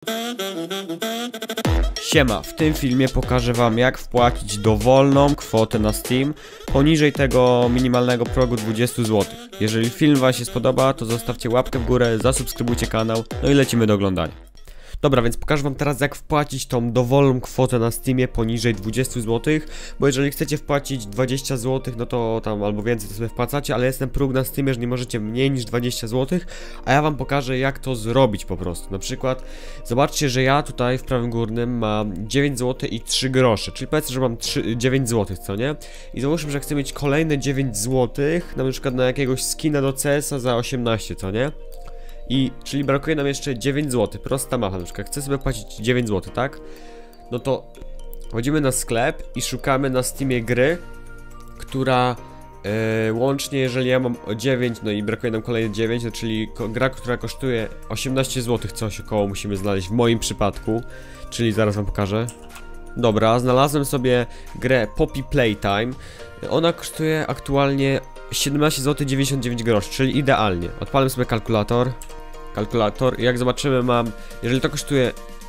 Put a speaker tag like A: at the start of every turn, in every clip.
A: Siema, w tym filmie pokażę wam, jak wpłacić dowolną kwotę na Steam poniżej tego minimalnego progu 20 zł. Jeżeli film wam się spodoba, to zostawcie łapkę w górę, zasubskrybujcie kanał, no i lecimy do oglądania. Dobra, więc pokażę wam teraz, jak wpłacić tą dowolną kwotę na Steamie poniżej 20 zł, bo jeżeli chcecie wpłacić 20 zł, no to tam albo więcej to sobie wpłacacie, ale jest ten próg na Steamie, że nie możecie mniej niż 20 zł, a ja wam pokażę, jak to zrobić po prostu. Na przykład, zobaczcie, że ja tutaj w prawym górnym mam 9 zł i 3 grosze, czyli powiedzmy, że mam 9 zł, co nie? I załóżmy, że chcę mieć kolejne 9 zł, na przykład na jakiegoś skina do CS-a za 18, co nie? Czyli brakuje nam jeszcze 9 zł, prosta macha, na przykład chcę sobie płacić 9 zł, tak? No to wchodzimy na sklep i szukamy na Steamie gry, która łącznie, jeżeli ja mam o 9, no i brakuje nam kolejne 9, no czyli gra, która kosztuje 18 zł, coś około musimy znaleźć w moim przypadku, czyli zaraz wam pokażę. Dobra, znalazłem sobie grę Poppy Playtime, ona kosztuje aktualnie 17 zł 99 groszy, czyli idealnie. Odpalam sobie kalkulator. I jak zobaczymy jeżeli to kosztuje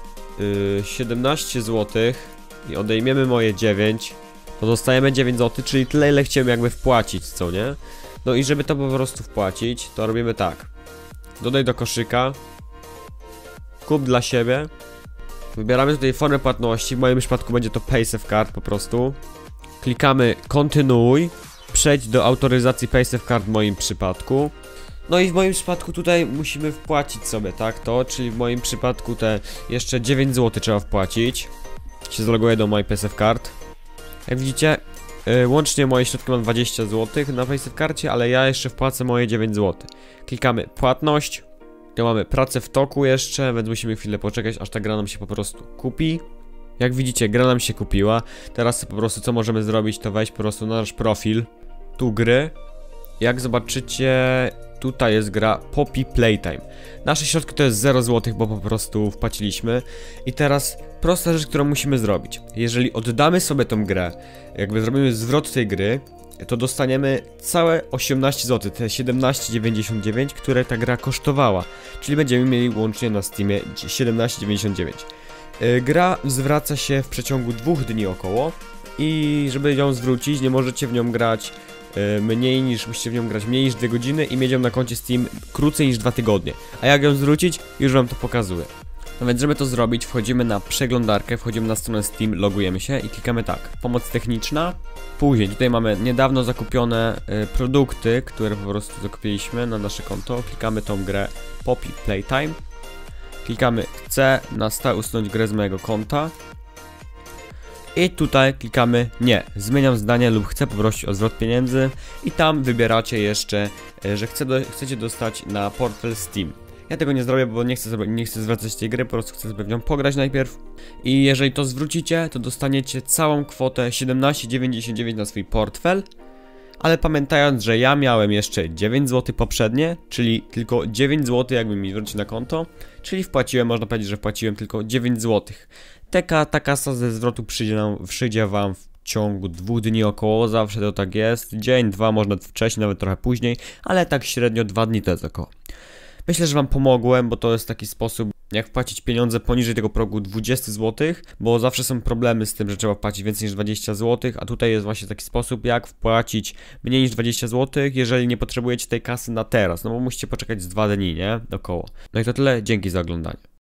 A: 17 zł i odejmiemy moje 9, to dostajemy 9 zł, czyli tyle, ile chciałem jakby wpłacić, co nie? No i żeby to po prostu wpłacić, to robimy tak. Dodaj do koszyka. Kup dla siebie. Wybieramy tutaj formę płatności, w moim przypadku będzie to PaySafeCard po prostu. Klikamy kontynuuj. Przejdź do autoryzacji PaySafeCard w moim przypadku. No i w moim przypadku tutaj musimy wpłacić sobie, tak, czyli w moim przypadku te jeszcze 9 zł trzeba wpłacić. Się zaloguję do My PaySafeCard. Jak widzicie, łącznie moje środki mam 20 zł na PaySafeCardzie, ale ja jeszcze wpłacę moje 9 zł. Klikamy płatność. Tu mamy pracę w toku jeszcze, więc musimy chwilę poczekać, aż ta gra nam się po prostu kupi. Jak widzicie, gra nam się kupiła. Teraz po prostu co możemy zrobić, to wejść po prostu na nasz profil. Tu gry. Jak zobaczycie, tutaj jest gra Poppy Playtime. Nasze środki to jest 0 zł, bo po prostu wpłaciliśmy. I teraz prosta rzecz, którą musimy zrobić. Jeżeli oddamy sobie tą grę, jakby zrobimy zwrot tej gry, to dostaniemy całe 18 zł, te 17,99, które ta gra kosztowała. Czyli będziemy mieli łącznie na Steamie 17,99. Gra zwraca się w przeciągu 2 dni około. I żeby ją zwrócić, nie możecie w nią grać musicie w nią grać mniej niż 2 godziny i mieć ją na koncie Steam krócej niż 2 tygodnie. A jak ją zwrócić, już wam to pokazuję. No więc żeby to zrobić, wchodzimy na przeglądarkę, wchodzimy na stronę Steam, logujemy się i klikamy tak, pomoc techniczna. Później tutaj mamy niedawno zakupione produkty, które po prostu zakupiliśmy na nasze konto. Klikamy tą grę Poppy Playtime. Klikamy chcę na stałe usunąć grę z mojego konta. I tutaj klikamy nie, zmieniam zdanie lub chcę poprosić o zwrot pieniędzy i tam wybieracie jeszcze, że chcecie dostać na portfel Steam. Ja tego nie zrobię, bo nie chcę zwracać tej gry, po prostu chcę sobie w nią pograć najpierw. I jeżeli to zwrócicie, to dostaniecie całą kwotę 17,99 na swój portfel. Ale pamiętając, że ja miałem jeszcze 9 zł poprzednie, czyli tylko 9 zł jakby mi zwrócić na konto, czyli można powiedzieć, że wpłaciłem tylko 9 zł. Ta kasa ze zwrotu przyjdzie wam w ciągu 2 dni około, zawsze to tak jest, dzień, 2, można wcześniej, nawet trochę później, ale tak średnio 2 dni to jest około. Myślę, że wam pomogłem, bo to jest taki sposób, jak wpłacić pieniądze poniżej tego progu 20 zł, bo zawsze są problemy z tym, że trzeba wpłacić więcej niż 20 zł, a tutaj jest właśnie taki sposób, jak wpłacić mniej niż 20 zł, jeżeli nie potrzebujecie tej kasy na teraz, no bo musicie poczekać z 2 dni, nie? Około. No i to tyle, dzięki za oglądanie.